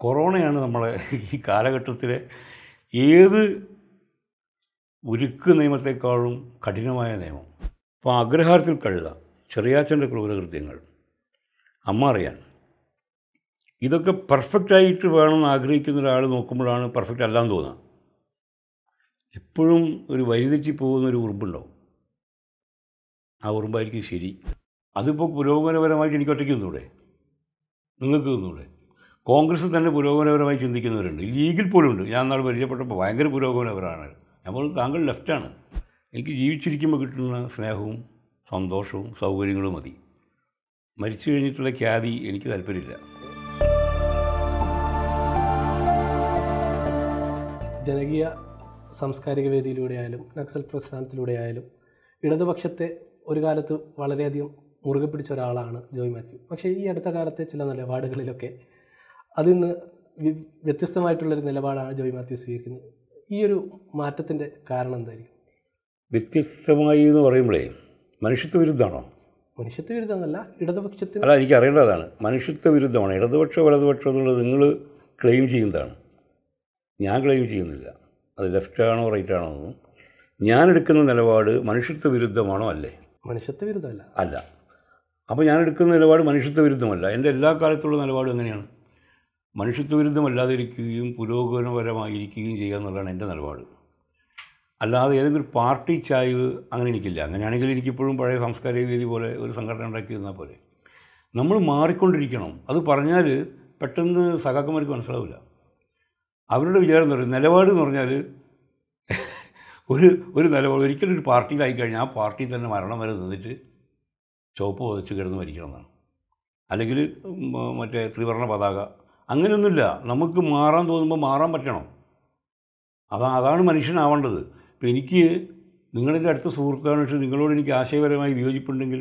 കൊറോണയാണ് നമ്മളെ ഈ കാലഘട്ടത്തിലെ ഏത് ഉരുക്ക് നിയമത്തെക്കാളും കഠിനമായ നിയമം. അപ്പോൾ അഗ്രഹാരത്തിൽ കഴുത, ചെറിയാച്ചൻ്റെ ക്രൂരകൃത്യങ്ങൾ, അമ്മ അറിയാൻ, ഇതൊക്കെ പെർഫെക്റ്റായിട്ട് വേണമെന്ന് ആഗ്രഹിക്കുന്ന ഒരാൾ നോക്കുമ്പോഴാണ് പെർഫെക്റ്റ് അല്ലാന്ന് തോന്നുക. എപ്പോഴും ഒരു വഴിതെറ്റി പോകുന്നൊരു ഉറുമ്പുണ്ടാവും. ആ ഉറുമ്പായിരിക്കും ശരി. അതിപ്പോൾ പുരോഗമനപരമായിട്ട് എനിക്ക് ഒറ്റയ്ക്ക് നിന്നൂടെ, നിങ്ങൾക്ക് നിന്നൂടെ? കോൺഗ്രസ് തന്നെ പുരോഗമനപരമായി ചിന്തിക്കുന്നവരുണ്ട്, ലീഗിൽ പോലും ഉണ്ട്. ഞാൻ നാളെ പരിചയപ്പെട്ടപ്പോൾ ഭയങ്കര പുരോഗമനപരമാണ്. നമ്മൾ താങ്കൾ ലെഫ്റ്റാണ്. എനിക്ക് ജീവിച്ചിരിക്കുമ്പോൾ കിട്ടുന്ന സ്നേഹവും സന്തോഷവും സൗകര്യങ്ങളും മതി. മരിച്ചു കഴിഞ്ഞിട്ടുള്ള ഖ്യാതി എനിക്ക് താല്പര്യമില്ല. ജനകീയ സാംസ്കാരിക വേദിയിലൂടെയായാലും നക്സൽ പ്രസ്ഥാനത്തിലൂടെയായാലും ഇടതുപക്ഷത്തെ ഒരു കാലത്ത് വളരെയധികം മുറുകെ പിടിച്ച ഒരാളാണ് ജോയ് മാത്യു. പക്ഷേ ഈ അടുത്ത കാലത്തെ ചില നിലപാടുകളിലൊക്കെ അതിൽ നിന്ന് വ്യത്യസ്തമായിട്ടുള്ളൊരു നിലപാടാണ് ജോയ് മാത്യു സ്വീകരിക്കുന്നത്. ഈ ഒരു മാറ്റത്തിൻ്റെ കാരണം എന്തായിരിക്കും? വ്യത്യസ്തമായി എന്ന് പറയുമ്പോഴേ മനുഷ്യത്വ വിരുദ്ധമാണോ? മനുഷ്യത്വ വിരുദ്ധമെന്നല്ല, ഇടതുപക്ഷത്തിന് അല്ല, എനിക്ക് അറിയേണ്ടതാണ്. മനുഷ്യത്വ വിരുദ്ധമാണ്. ഇടതുപക്ഷം വലതുപക്ഷം എന്നുള്ളത് നിങ്ങൾ ക്ലെയിം ചെയ്യുന്നതാണ്, ഞാൻ ക്ലെയിം ചെയ്യുന്നില്ല. അത് ലെഫ്റ്റാണോ റൈറ്റാണോ എന്നും. ഞാനെടുക്കുന്ന നിലപാട് മനുഷ്യത്വ വിരുദ്ധമാണോ? അല്ലേ? മനുഷ്യത്വ വിരുദ്ധമല്ല. അല്ല. അപ്പോൾ ഞാനെടുക്കുന്ന നിലപാട് മനുഷ്യത്വ വിരുദ്ധമല്ല. എൻ്റെ എല്ലാ കാലത്തുള്ള നിലപാടും എങ്ങനെയാണ്? മനുഷ്യത്വ വിരുദ്ധമല്ലാതിരിക്കുകയും പുരോഗമനപരമായിരിക്കുകയും ചെയ്യുക എന്നുള്ളതാണ് എൻ്റെ നിലപാട്. അല്ലാതെ ഏതെങ്കിലും പാർട്ടി ചായ്വ് അങ്ങനെ എനിക്കില്ല. അങ്ങനെയാണെങ്കിൽ എനിക്കിപ്പോഴും പഴയ സാംസ്കാരിക വേദി പോലെ ഒരു സംഘടന ഉണ്ടാക്കി തന്നാൽ പോലെ. നമ്മൾ മാറിക്കൊണ്ടിരിക്കണം. അത് പറഞ്ഞാൽ പെട്ടെന്ന് സഖാക്കന്മാർക്ക് മനസ്സിലാവില്ല. അവരുടെ വിചാരം എന്ന് പറയുന്നത് നിലപാട് എന്ന് പറഞ്ഞാൽ ഒരു നിലപാട് ഒരിക്കലും ഒരു പാർട്ടിയിലായി കഴിഞ്ഞാൽ ആ പാർട്ടി തന്നെ മരണം വരെ നിന്നിട്ട് ചുവപ്പ് വധിച്ച് കിടന്ന് മരിക്കണം എന്നാണ്. അല്ലെങ്കിൽ മറ്റേ ത്രിവർണ്ണ പതാക, അങ്ങനെയൊന്നുമില്ല. നമുക്ക് മാറാൻ തോന്നുമ്പോൾ മാറാൻ പറ്റണം. അതാണ് മനുഷ്യനാവേണ്ടത്. ഇപ്പോൾ എനിക്ക് നിങ്ങളുടെ അടുത്ത സുഹൃത്താണ്, പക്ഷേ നിങ്ങളോട് എനിക്ക് ആശയപരമായി വിയോജിപ്പുണ്ടെങ്കിൽ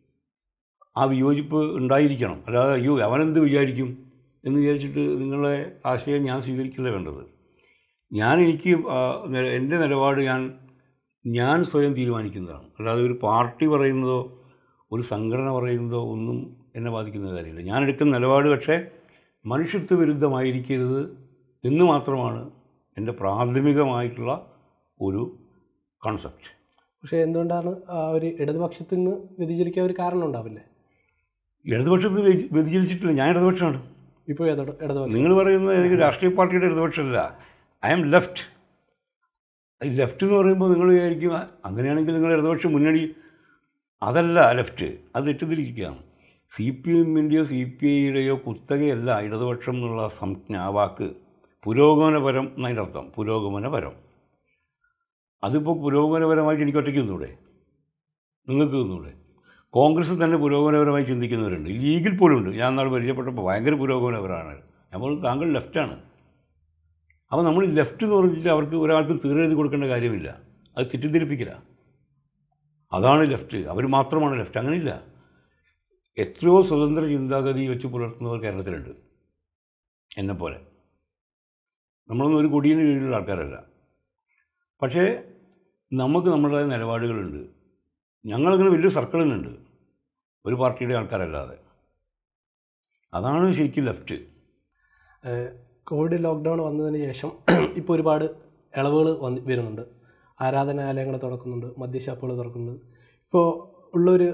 ആ വിയോജിപ്പ് ഉണ്ടായിരിക്കണം. അല്ലാതെ അയ്യോ അവനെന്ത് വിചാരിക്കും എന്ന് വിചാരിച്ചിട്ട് നിങ്ങളുടെ ആശയം ഞാൻ സ്വീകരിക്കില്ല വേണ്ടത്. എനിക്ക് എൻ്റെ നിലപാട് ഞാൻ സ്വയം തീരുമാനിക്കുന്നതാണ്. അല്ലാതെ ഒരു പാർട്ടി പറയുന്നതോ ഒരു സംഘടന പറയുന്നതോ ഒന്നും എന്നെ ബാധിക്കുന്ന കാര്യമില്ല. ഞാൻ എടുക്കുന്ന നിലപാട് പക്ഷേ മനുഷ്യത്വ വിരുദ്ധമായിരിക്കരുത് എന്ന് മാത്രമാണ് എൻ്റെ പ്രാഥമികമായിട്ടുള്ള ഒരു കോൺസെപ്റ്റ്. പക്ഷേ എന്തുകൊണ്ടാണ് ഒരു ഇടതുപക്ഷത്തിൽ നിന്ന് വ്യതിചലിക്കാൻ ഒരു കാരണം ഉണ്ടാവില്ലേ? ഇടതുപക്ഷത്തിൽ വ്യതിചലിച്ചിട്ടില്ല. ഞാൻ ഇടതുപക്ഷമാണ് ഇപ്പോൾ. ഇടതുപക്ഷം നിങ്ങൾ പറയുന്നത് ഏതെങ്കിലും രാഷ്ട്രീയ പാർട്ടിയുടെ ഇടതുപക്ഷമല്ല. I am left. ലെഫ്റ്റ് എന്ന് പറയുമ്പോൾ നിങ്ങൾ വിചാരിക്കും അങ്ങനെയാണെങ്കിൽ നിങ്ങൾ ഇടതുപക്ഷ മുന്നണി. അതല്ല ലെഫ്റ്റ്, അത് തെറ്റിദ്ധരിക്കുകയാണ്. CPM-ൻ്റെയോ CPI-യുടെയോ കുത്തകയല്ല ഇടതുപക്ഷം എന്നുള്ള സംജ്ഞ. ആ വാക്ക് പുരോഗമനപരം എന്നതിൻ്റെ അർത്ഥം. പുരോഗമനപരം. അതിപ്പോൾ പുരോഗമനപരമായിട്ട് എനിക്ക് ഒറ്റയ്ക്ക് നിന്നൂടെ, നിങ്ങൾക്ക് നിന്നൂടെ? കോൺഗ്രസ് തന്നെ പുരോഗമനപരമായി ചിന്തിക്കുന്നവരുണ്ട്, ലീഗിൽ പോലും ഉണ്ട്. ഞാൻ നാളെ പരിചയപ്പെട്ടപ്പോൾ ഭയങ്കര പുരോഗമനപരമാണ്. നമ്മൾ താങ്കൾ ലെഫ്റ്റാണ്. അപ്പോൾ നമ്മൾ ലെഫ്റ്റ് എന്ന് പറഞ്ഞിട്ട് അവർക്ക് ഒരാൾക്കും തീരെഴുതി കൊടുക്കേണ്ട കാര്യമില്ല. അത് തെറ്റിദ്ധരിപ്പിക്കില്ല. അതാണ് ലെഫ്റ്റ്, അവർ മാത്രമാണ് ലെഫ്റ്റ്. അങ്ങനെയില്ല. എത്രയോ സ്വതന്ത്ര ചിന്താഗതി വെച്ച് പുലർത്തുന്നവർ കേരളത്തിലുണ്ട്, എന്നെപ്പോലെ. നമ്മളൊന്നും ഒരു കൊടിയിന് കീഴിലുള്ള ആൾക്കാരല്ല. പക്ഷേ നമുക്ക് നമ്മുടേതായ നിലപാടുകളുണ്ട്. ഞങ്ങളങ്ങനെ വലിയ സർക്കിളിനുണ്ട്, ഒരു പാർട്ടിയുടെ ആൾക്കാരല്ലാതെ. അതാണ് ശരിക്കും ലെഫ്റ്റ്. കോവിഡ് ലോക്ക്ഡൗൺ വന്നതിന് ശേഷം ഇപ്പോൾ ഒരുപാട് ഇളവുകൾ വരുന്നുണ്ട്. ആരാധനാലയങ്ങൾ തുറക്കുന്നുണ്ട്, മദ്യഷാപ്പുകൾ തുറക്കുന്നുണ്ട്. ഇപ്പോൾ ഉള്ളൊരു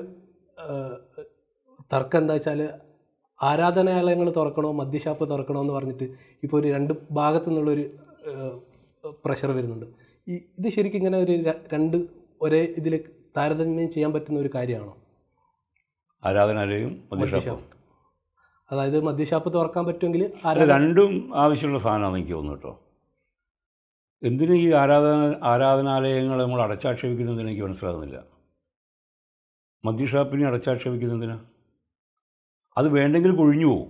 തർക്കം എന്താ വെച്ചാൽ ആരാധനാലയങ്ങൾ തുറക്കണോ മദ്യഷാപ്പ് തുറക്കണോ എന്ന് പറഞ്ഞിട്ട് ഇപ്പോൾ ഒരു രണ്ട് ഭാഗത്തു നിന്നുള്ളൊരു പ്രഷർ വരുന്നുണ്ട്. ഇത് ശരിക്കും ഇങ്ങനെ ഒരു രണ്ട് ഒരേ ഇതിൽ താരതമ്യം ചെയ്യാൻ പറ്റുന്ന ഒരു കാര്യമാണോ? ആരാധനാലയവും മദ്യഷാപ്പും. അതായത് മദ്യഷാപ്പ് തുറക്കാൻ പറ്റുമെങ്കിൽ രണ്ടും ആവശ്യമുള്ള സാധനമാണ് എനിക്ക് തോന്നുന്നു കേട്ടോ. എന്തിനും ഈ ആരാധനാലയങ്ങൾ നമ്മൾ അടച്ചാക്ഷേപിക്കുന്നതിന് എനിക്ക് മനസ്സിലാകുന്നില്ല. മദ്യഷാപ്പിനെ അടച്ചാക്ഷേപിക്കുന്നതിന് അത് വേണ്ടെങ്കിൽ കൊഴിഞ്ഞു പോകും.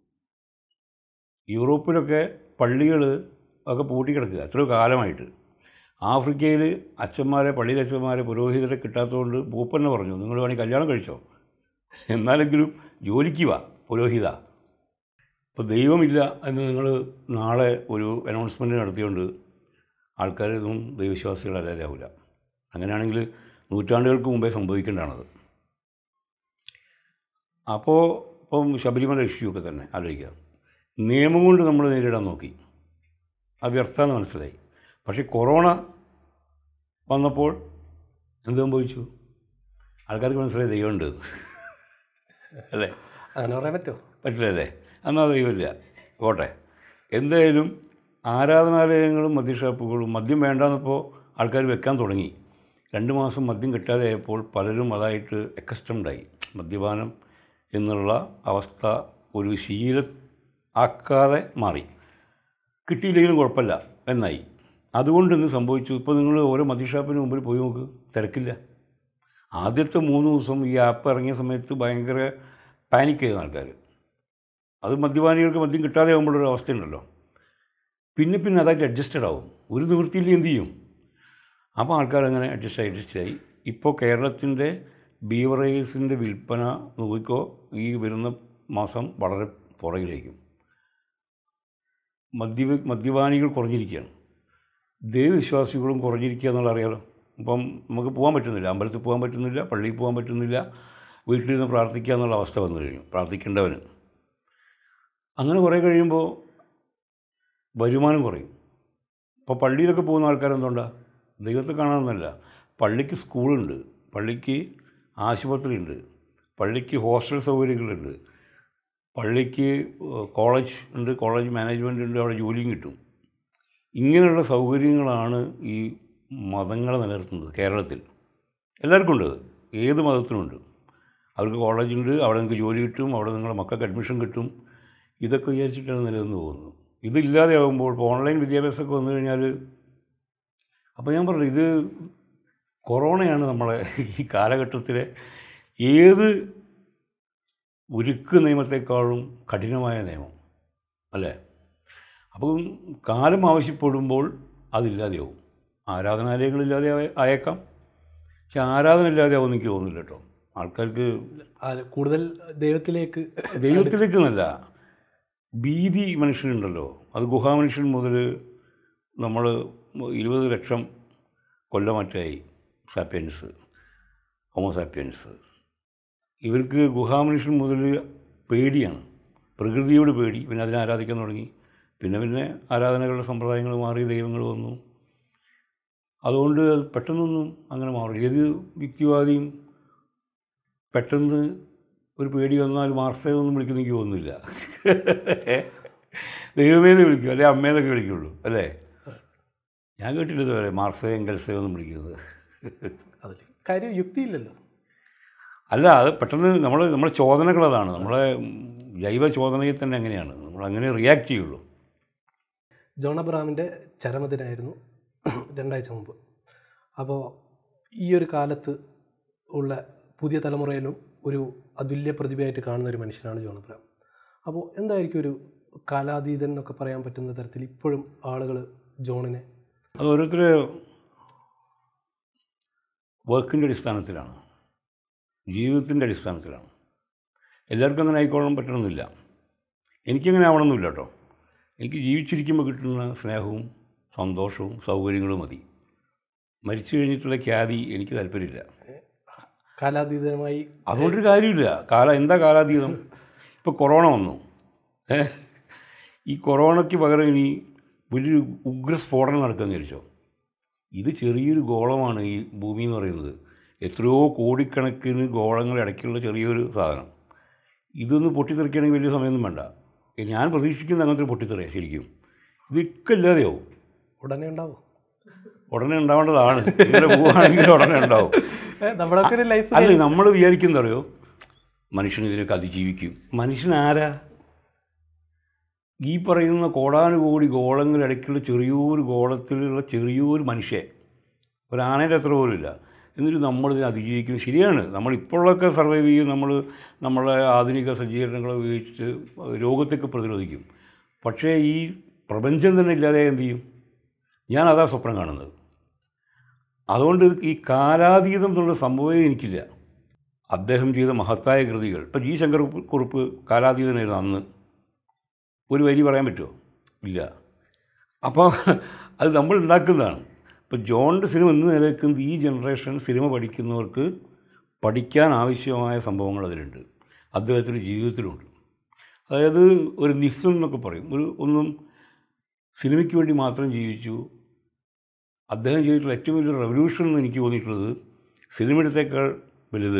യൂറോപ്പിലൊക്കെ പള്ളികൾ ഒക്കെ പൂട്ടിക്കിടക്കുക എത്രയോ കാലമായിട്ട്. ആഫ്രിക്കയിൽ അച്ഛന്മാരെ, പള്ളിയിലച്ഛന്മാരെ, പുരോഹിതരെ കിട്ടാത്തതുകൊണ്ട് പൂപ്പന്നെ പറഞ്ഞു, നിങ്ങൾ വേണമെങ്കിൽ കല്യാണം കഴിച്ചോ, എന്നാലെങ്കിലും ജോലിക്ക് വാ പുരോഹിത. ഇപ്പോൾ ദൈവമില്ല എന്ന് നിങ്ങൾ നാളെ ഒരു അനൗൺസ്മെൻറ്റ് നടത്തിയോണ്ട് ആൾക്കാർ ഇതൊന്നും ദൈവവിശ്വാസികളല്ലാതാവില്ല. അങ്ങനെയാണെങ്കിൽ നൂറ്റാണ്ടുകൾക്ക് മുമ്പേ സംഭവിക്കേണ്ടതാണത്. അപ്പോൾ ഇപ്പം ശബരിമല ഇഷ്യൂ ഒക്കെ തന്നെ ആലോചിക്കുക. നിയമം കൊണ്ട് നമ്മൾ നേരിടാൻ നോക്കി, അത് വ്യർത്ഥമെന്ന് മനസ്സിലായി. പക്ഷേ കൊറോണ വന്നപ്പോൾ എന്ത് സംഭവിച്ചു? ആൾക്കാർക്ക് മനസ്സിലായി ദൈവമുണ്ട് അല്ലേ? അങ്ങനെ പറയാൻ പറ്റുമോ? പറ്റില്ലല്ലേ? എന്നാൽ ദൈവമില്ല, പോട്ടെ. എന്തായാലും ആരാധനാലയങ്ങളും മദ്യഷാപ്പുകളും മദ്യം വേണ്ടാന്നപ്പോൾ ആൾക്കാർ വെക്കാൻ തുടങ്ങി. 2 മാസം മദ്യം കിട്ടാതെ ആയപ്പോൾ പലരും അതായിട്ട് അക്കസ്റ്റംഡായി. മദ്യപാനം എന്നുള്ള അവസ്ഥ ഒരു ശീലം ആക്കാതെ മാറി. കിട്ടിയില്ലെങ്കിലും കുഴപ്പമില്ല എന്നായി. അതുകൊണ്ട് ഇന്ന് സംഭവിച്ചു, ഇപ്പോൾ നിങ്ങൾ ഓരോ മദ്യഷാപ്പിന് മുമ്പിൽ പോയി നോക്ക്, തിരക്കില്ല. ആദ്യത്തെ 3 ദിവസം ഈ ആപ്പ് ഇറങ്ങിയ സമയത്ത് ഭയങ്കര പാനിക് ചെയ്ത ആൾക്കാർ. അത് മദ്യപാനികൾക്ക് മദ്യം കിട്ടാതെ ആകുമ്പോഴൊരു അവസ്ഥയുണ്ടല്ലോ. പിന്നെ അതായിട്ട് അഡ്ജസ്റ്റഡ് ആവും. ഒരു നിവൃത്തിയിൽ എന്ത് ചെയ്യും? അപ്പോൾ ആൾക്കാരങ്ങനെ അഡ്ജസ്റ്റായി. ഇപ്പോൾ കേരളത്തിൻ്റെ ബീവറേജസിൻ്റെ വിൽപ്പന നോക്കിക്കോ, ഈ വരുന്ന മാസം വളരെ പുറകിലേക്കും. മദ്യപാനികൾ കുറഞ്ഞിരിക്കുകയാണ്, ദൈവവിശ്വാസികളും കുറഞ്ഞിരിക്കുക എന്നുള്ള അറിയാലോ. ഇപ്പം നമുക്ക് പോകാൻ പറ്റുന്നില്ല, അമ്പലത്തിൽ പോകാൻ പറ്റുന്നില്ല, പള്ളിയിൽ പോകാൻ പറ്റുന്നില്ല, വീട്ടിലിരുന്ന് പ്രാർത്ഥിക്കുക എന്നുള്ള അവസ്ഥ വന്നു കഴിഞ്ഞു, പ്രാർത്ഥിക്കേണ്ടവന്. അങ്ങനെ കുറേ കഴിയുമ്പോൾ വരുമാനം കുറയും. ഇപ്പോൾ പള്ളിയിലൊക്കെ പോകുന്ന ആൾക്കാരെന്തുകൊണ്ടാണ്? ദൈവത്തെ കാണാമെന്നല്ല. പള്ളിക്ക് സ്കൂളുണ്ട്, പള്ളിക്ക് ആശുപത്രിയുണ്ട്, പള്ളിക്ക് ഹോസ്റ്റൽ സൗകര്യങ്ങളുണ്ട്, പള്ളിക്ക് കോളേജ് ഉണ്ട്, കോളേജ് മാനേജ്മെൻ്റ് ഉണ്ട്, അവിടെ ജോലിയും കിട്ടും. ഇങ്ങനെയുള്ള സൗകര്യങ്ങളാണ് ഈ മതങ്ങളെ നിലനിർത്തുന്നത് കേരളത്തിൽ. എല്ലാവർക്കും ഉണ്ട്, ഏത് മതത്തിനുമുണ്ട്. അവർക്ക് കോളേജുണ്ട്, അവിടെ നിങ്ങൾക്ക് ജോലി കിട്ടും, അവിടെ നിങ്ങളുടെ മക്കൾക്ക് അഡ്മിഷൻ കിട്ടും. ഇതൊക്കെ വിചാരിച്ചിട്ടാണ് നിലനിന്ന് പോകുന്നത്. ഇതില്ലാതെ ആകുമ്പോൾ ഇപ്പോൾ ഓൺലൈൻ വിദ്യാഭ്യാസമൊക്കെ വന്നു കഴിഞ്ഞാൽ, അപ്പോൾ ഞാൻ പറഞ്ഞു, ഇത് കൊറോണയാണ് നമ്മളെ ഈ കാലഘട്ടത്തിലെ ഏത് ഉരുക്ക് നിയമത്തെക്കാളും കഠിനമായ നിയമം അല്ലേ? അപ്പം കാലം ആവശ്യപ്പെടുമ്പോൾ അതില്ലാതെയാവും. ആരാധനാലയങ്ങളില്ലാതെ ആയേക്കാം, പക്ഷെ ആരാധന ഇല്ലാതെ ആവും എനിക്ക് തോന്നുന്നില്ല കേട്ടോ. ആൾക്കാർക്ക് കൂടുതൽ ദൈവത്തിലേക്കെന്നല്ല, ഭീതി മനുഷ്യനുണ്ടല്ലോ. അത് ഗുഹാമനുഷ്യൻ മുതൽ നമ്മൾ 20 ലക്ഷം കൊല്ലമറ്റായി സാപ്പിയൻസ്, ഹോമോസാപ്പിയൻസ്. ഇവർക്ക് ഗുഹാമനുഷ്യൻ മുതൽ പേടിയാണ്, പ്രകൃതിയോട് പേടി. പിന്നെ അതിനെ ആരാധിക്കാൻ തുടങ്ങി. പിന്നെ ആരാധനകളുടെ സമ്പ്രദായങ്ങൾ മാറി, ദൈവങ്ങൾ വന്നു. അതുകൊണ്ട് പെട്ടെന്നൊന്നും അങ്ങനെ മാറും. ഏത് യുക്തിവാദിയും പെട്ടെന്ന് ഒരു പേടി വന്നാൽ മാർസയൊന്നും വിളിക്കുന്ന എനിക്ക് തോന്നുന്നില്ല. ദൈവമേന്ന് വിളിക്കും, അല്ലെ അമ്മേന്നൊക്കെ വിളിക്കുള്ളൂ അല്ലേ? ഞാൻ കേട്ടിട്ട് വരെ മാർസയോ എങ്കൽസയോ ഒന്നും വിളിക്കുന്നത്. അതിൽ കാര്യം യുക്തിയില്ലല്ലോ. അല്ല, അത് പെട്ടെന്ന് നമ്മളെ ചോദനകളതാണ്, നമ്മളെ ജൈവ ചോദനയിൽ തന്നെ അങ്ങനെയാണ്, നമ്മളങ്ങനെ റിയാക്ട് ചെയ്യുള്ളൂ. ജോൺ അബ്രഹാമിൻ്റെ ചരമദിനായിരുന്നു 2 ആഴ്ച മുമ്പ്. അപ്പോൾ ഈ ഒരു കാലത്ത് ഉള്ള പുതിയ തലമുറയിലും ഒരു അതുല്യ പ്രതിഭയായിട്ട് കാണുന്ന ഒരു മനുഷ്യനാണ് ജോൺ അബ്രഹാം. അപ്പോൾ എന്തായിരിക്കും ഒരു കാലാതീതൻ എന്നൊക്കെ പറയാൻ പറ്റുന്ന തരത്തിൽ ഇപ്പോഴും ആളുകൾ ജോണിനെ? അത് ഓരോരുത്തർ വർക്കിൻ്റെ അടിസ്ഥാനത്തിലാണ്, ജീവിതത്തിൻ്റെ അടിസ്ഥാനത്തിലാണ്. എല്ലാവർക്കും അങ്ങനെ ആയിക്കോളാൻ പറ്റണമെന്നില്ല. എനിക്കങ്ങനെ ആവണമെന്നില്ല കേട്ടോ. എനിക്ക് ജീവിച്ചിരിക്കുമ്പോൾ കിട്ടുന്ന സ്നേഹവും സന്തോഷവും സൗകര്യങ്ങളും മതി. മരിച്ചു കഴിഞ്ഞിട്ടുള്ള ഖ്യാതി എനിക്ക് താല്പര്യമില്ല. കാലാതീതമായി അതുകൊണ്ടൊരു കാര്യമില്ല. എന്താ കാലാതീതം? ഇപ്പോൾ കൊറോണ വന്നു, ഈ കൊറോണയ്ക്ക് പകരം ഇനി വലിയൊരു ഉഗ്രസ്ഫോടനം നടക്കുകയെന്ന് വിചാരിച്ചോ. ഇത് ചെറിയൊരു ഗോളമാണ് ഈ ഭൂമി എന്ന് പറയുന്നത്. എത്രയോ കോടിക്കണക്കിന് ഗോളങ്ങൾ ഇടയ്ക്കുള്ള ചെറിയൊരു സാധനം. ഇതൊന്ന് പൊട്ടിത്തെറിക്കുകയാണെങ്കിൽ വലിയ സമയമൊന്നും വേണ്ട. ഞാൻ പ്രതീക്ഷിക്കുന്ന അങ്ങനത്തെ ഒരു പൊട്ടിത്തെറിയാണ് ശരിക്കും. ഇതൊക്കെ ഇല്ലാതെയാവും. ഉടനെ ഉണ്ടാവും. ഉടനെ ഉണ്ടാവേണ്ടതാണ്. ഇങ്ങനെ പോവുകയാണെങ്കിൽ ഉടനെ ഉണ്ടാവും. അല്ല, നമ്മൾ വിചാരിക്കുന്നത് അറിയോ, മനുഷ്യൻ ഇതിനൊക്കെ അതിജീവിക്കും. മനുഷ്യൻ ആരാ? ഈ പറയുന്ന കോടാനുകോടി ഗോളങ്ങളിടയ്ക്കുള്ള ചെറിയൊരു ഗോളത്തിലുള്ള ചെറിയൊരു മനുഷ്യൻ, ഒരു ആനയുടെ അത്ര പോലും ഇല്ല. എന്നിട്ട് നമ്മളിതിനെ അതിജീവിക്കും. ശരിയാണ്, നമ്മളിപ്പോഴൊക്കെ സർവൈവ് ചെയ്യും, നമ്മളെ ആധുനിക സജ്ജീകരണങ്ങൾ ഉപയോഗിച്ച് രോഗത്തൊക്കെ പ്രതിരോധിക്കും. പക്ഷേ ഈ പ്രപഞ്ചം തന്നെ ഇല്ലാതെ എന്ത് ചെയ്യും? ഞാനതാ സ്വപ്നം കാണുന്നത്. അതുകൊണ്ട് ഈ കാലാതീതം എന്നുള്ള സംഭവമേ എനിക്കില്ല. അദ്ദേഹം ചെയ്ത മഹത്തായ കൃതികൾ, ഇപ്പോൾ ജി ശങ്കർ കുറുപ്പ് കാലാതീതനായിരുന്നു അന്ന്. ഒരു വരി പറയാൻ പറ്റുമോ? ഇല്ല. അപ്പോൾ അത് നമ്മൾ ഉണ്ടാക്കുന്നതാണ്. ഇപ്പോൾ ജോണിൻ്റെ സിനിമ എന്ന് നിലനിൽക്കുന്നത് ഈ ജനറേഷൻ സിനിമ പഠിക്കുന്നവർക്ക് പഠിക്കാൻ ആവശ്യമായ സംഭവങ്ങൾ അതിലുണ്ട്, അദ്ദേഹത്തിൻ്റെ ജീവിതത്തിലുണ്ട്. അതായത് ഒരു നിസ്സൻ എന്നൊക്കെ പറയും, ഒന്നും സിനിമയ്ക്ക് വേണ്ടി മാത്രം ജീവിച്ചു. അദ്ദേഹം ചെയ്തിട്ടുള്ള ഏറ്റവും വലിയൊരു റെവല്യൂഷൻ എന്ന് എനിക്ക് തോന്നിയിട്ടുള്ളത്, സിനിമയുടെത്തേക്കാൾ വലുത്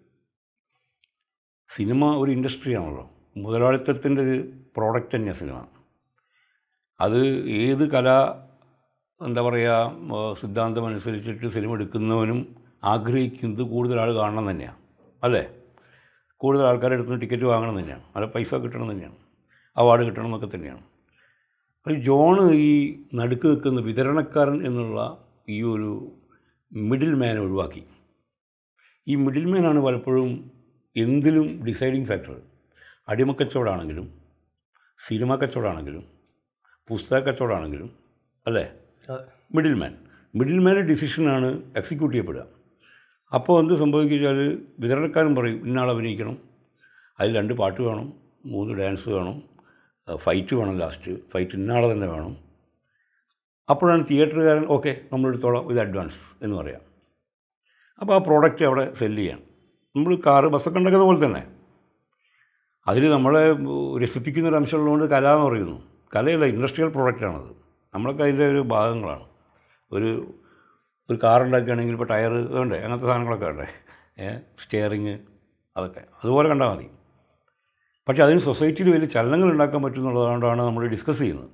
സിനിമ ഒരു ഇൻഡസ്ട്രിയാണല്ലോ, മുതലാളിത്തത്തിൻ്റെ ഒരു പ്രോഡക്റ്റ് തന്നെയാണ് സിനിമ. അത് ഏത് എന്താ പറയുക സിദ്ധാന്തം അനുസരിച്ചിട്ട് സിനിമ എടുക്കുന്നവനും ആഗ്രഹിക്കുന്നത് കൂടുതൽ ആൾ കാണണം തന്നെയാണ്, അല്ലേ? കൂടുതൽ ആൾക്കാരുടെ അടുത്ത് ടിക്കറ്റ് വാങ്ങണം തന്നെയാണ്, അല്ല പൈസ കിട്ടണം തന്നെയാണ്, അവാർഡ് കിട്ടണം എന്നൊക്കെ തന്നെയാണ്. അപ്പോൾ ജോൺ ഈ നടുക്ക് നിൽക്കുന്ന വിതരണക്കാരൻ എന്നുള്ള ഈ ഒരു മിഡിൽ മാൻ ഒഴിവാക്കി. ഈ മിഡിൽ മാനാണ് പലപ്പോഴും എന്തിലും ഡിസൈഡിങ് ഫാക്ടർ. അടിമക്കച്ചവടമാണെങ്കിലും സിനിമ കച്ചവടമാണെങ്കിലും പുസ്തക കച്ചവടമാണെങ്കിലും, അല്ലേ? മിഡിൽ മാൻ്റെ ഡിസിഷനാണ് എക്സിക്യൂട്ട് ചെയ്യപ്പെടുക. അപ്പോൾ എന്ത് സംഭവിച്ചാൽ വിതരണക്കാരൻ പറയും ഇന്നാൾ അഭിനയിക്കണം, അതിൽ 2 പാട്ട് വേണം, 3 ഡാൻസ് വേണം, ഫൈറ്റ് വേണം, ലാസ്റ്റ് ഫൈറ്റ് ഇന്നാളെ തന്നെ വേണം. അപ്പോഴാണ് തിയേറ്ററുകാരൻ ഓക്കെ നമ്മളെടുത്തോളാം ഇത് അഡ്വാൻസ് എന്ന് പറയാം. അപ്പോൾ ആ പ്രോഡക്റ്റ് അവിടെ സെല്ല് ചെയ്യാം. നമ്മൾ കാറ് ബസ്സൊക്കെ ഉണ്ടാക്കുന്ന പോലെ തന്നെ അതിൽ നമ്മളെ രസിപ്പിക്കുന്നൊരു അംശമുള്ളതുകൊണ്ട് കല എന്ന് പറയുന്നു. കലയല്ല, ഇൻഡസ്ട്രിയൽ പ്രോഡക്റ്റാണത്. നമ്മളൊക്കെ അതിൻ്റെ ഒരു ഭാഗങ്ങളാണ്. ഒരു കാറുണ്ടാക്കുകയാണെങ്കിൽ ഇപ്പോൾ ടയർ വേണ്ടേ, അങ്ങനത്തെ സാധനങ്ങളൊക്കെ വേണ്ടേ, സ്റ്റിയറിങ്, അതൊക്കെ അതുപോലെ കണ്ടാൽ മതി. പക്ഷേ അതിന് സൊസൈറ്റിയിൽ വലിയ ചലനങ്ങൾ ഉണ്ടാക്കാൻ പറ്റുന്നുള്ളതുകൊണ്ടാണ് നമ്മൾ ഡിസ്കസ് ചെയ്യുന്നത്.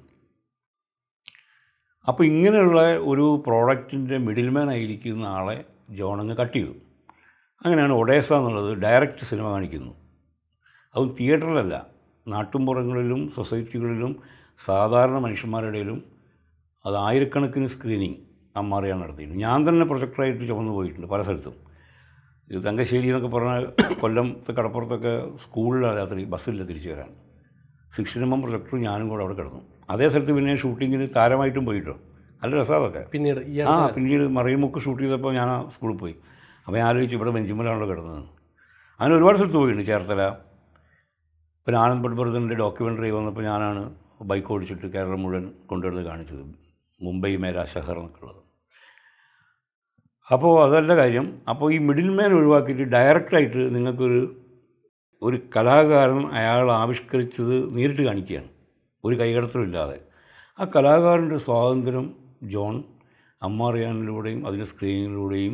അപ്പോൾ ഇങ്ങനെയുള്ള ഒരു പ്രോഡക്റ്റിൻ്റെ മിഡിൽമാൻ ആയിരിക്കുന്ന ആളെ ജോണങ്ങ് കട്ട് ചെയ്തു. അങ്ങനെയാണ് ഒഡേസ എന്നുള്ളത് ഡയറക്റ്റ് സിനിമ കാണിക്കുന്നു. അതും തിയേറ്ററിലല്ല, നാട്ടുമ്പുറങ്ങളിലും സൊസൈറ്റികളിലും സാധാരണ മനുഷ്യന്മാരുടെ ഇടയിലും അത് ആയിരക്കണക്കിന് സ്ക്രീനിങ് അമ്മാറിയാണ് നടത്തിയിട്ടുണ്ട്. ഞാൻ തന്നെ പ്രൊജക്ടറായിട്ട് ചുമന്ന് പോയിട്ടുണ്ട് പല സ്ഥലത്തും. ഇത് തങ്കശ്ശേരി എന്നൊക്കെ പറഞ്ഞാൽ കൊല്ലത്തെ കടപ്പുറത്തൊക്കെ സ്കൂളിലാണ് രാത്രി ബസ്സില്ല തിരിച്ചു വരാൻ. 16mm പ്രൊജക്ടറും ഞാനും കൂടെ അവിടെ കിടന്നു. അതേ സ്ഥലത്ത് പിന്നെ ഷൂട്ടിങ്ങിന് താരമായിട്ടും പോയിട്ടോ, നല്ല രസമതൊക്കെ. പിന്നീട് മറിയമുക്ക് ഷൂട്ട് ചെയ്തപ്പോൾ ഞാൻ ആ സ്കൂളിൽ പോയി. അപ്പോൾ ഞാൻ ആലോചിച്ചു ഇവിടെ ബെഞ്ചുമലാണല്ലോ കിടന്നത്. അങ്ങനെ ഒരുപാട് സ്ഥലത്ത് പോയിട്ടുണ്ട്. ചേർത്തല, പിന്നെ ആനന്ദ് പട്ബർദ്ധൻ്റെ ഡോക്യുമെൻ്ററി വന്നപ്പോൾ ഞാനാണ് ബൈക്ക് ഓടിച്ചിട്ട് കേരളം മുഴുവൻ കൊണ്ടുവരുന്നത് കാണിച്ചത്, മുംബൈ മേരാ ഷഹർ എന്നൊക്കെ ഉള്ളത്. അപ്പോൾ അതല്ല കാര്യം. അപ്പോൾ ഈ മിഡിൽ മാൻ ഒഴിവാക്കിയിട്ട് ഡയറക്റ്റായിട്ട് നിങ്ങൾക്കൊരു കലാകാരൻ അയാൾ ആവിഷ്കരിച്ചത് നേരിട്ട് കാണിക്കുകയാണ്, ഒരു കൈകടത്തലും ഇല്ലാതെ. ആ കലാകാരൻ്റെ സ്വാതന്ത്ര്യം ജോൺ അമ്മാറിയാനിലൂടെയും അതിൻ്റെ സ്ക്രീനിലൂടെയും